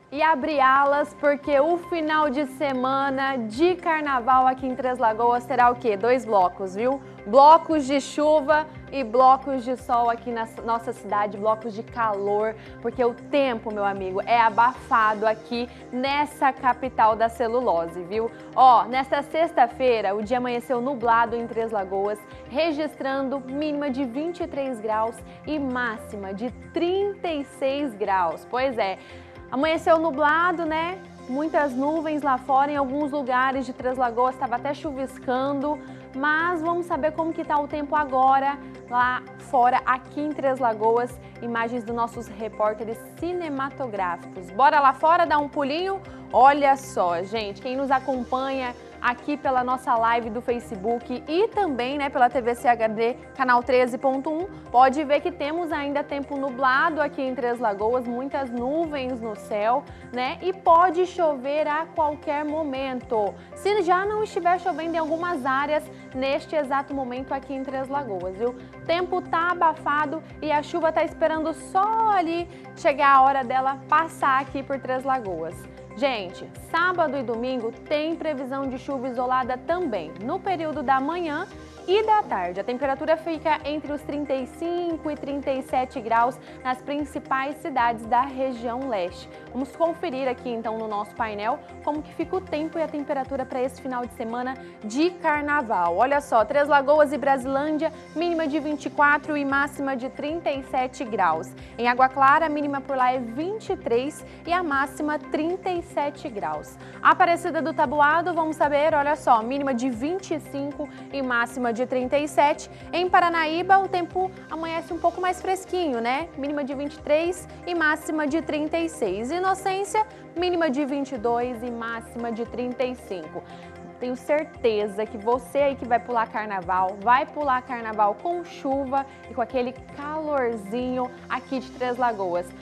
e abrir alas, porque o final de semana de carnaval aqui em Três Lagoas terá o quê? 2 blocos, viu? Blocos de chuva e blocos de sol aqui na nossa cidade, blocos de calor, porque o tempo, meu amigo, é abafado aqui nessa capital da celulose, viu? Ó, nesta sexta-feira, o dia amanheceu nublado em Três Lagoas, registrando mínima de 23 graus e máxima de 36 graus. Pois é, amanheceu nublado, né? Muitas nuvens lá fora, em alguns lugares de Três Lagoas estava até chuviscando, mas vamos saber como que tá o tempo agora lá fora, aqui em Três Lagoas, imagens dos nossos repórteres cinematográficos. Bora lá fora dar um pulinho? Olha só, gente, quem nos acompanha aqui pela nossa live do Facebook e também, né, pela TV CHD, canal 13.1, pode ver que temos ainda tempo nublado aqui em Três Lagoas, muitas nuvens no céu, né, e pode chover a qualquer momento. Se já não estiver chovendo em algumas áreas neste exato momento aqui em Três Lagoas, viu? O tempo tá abafado e a chuva tá esperando só ali chegar a hora dela passar aqui por Três Lagoas. Gente, sábado e domingo tem previsão de chuva isolada também, no período da manhã e da tarde. A temperatura fica entre os 35 e 37 graus nas principais cidades da região leste. Vamos conferir aqui então no nosso painel como que fica o tempo e a temperatura para esse final de semana de carnaval. Olha só, Três Lagoas e Brasilândia, mínima de 24 e máxima de 37 graus. Em Água Clara, a mínima por lá é 23 e a máxima 37 graus. Aparecida do Taboado, vamos saber, olha só, mínima de 25 e máxima de 37. Em Paranaíba, o tempo amanhece um pouco mais fresquinho, né? Mínima de 23 e máxima de 36. Inocência, mínima de 22 e máxima de 35. Tenho certeza que você aí que vai pular carnaval com chuva e com aquele calorzinho aqui de Três Lagoas.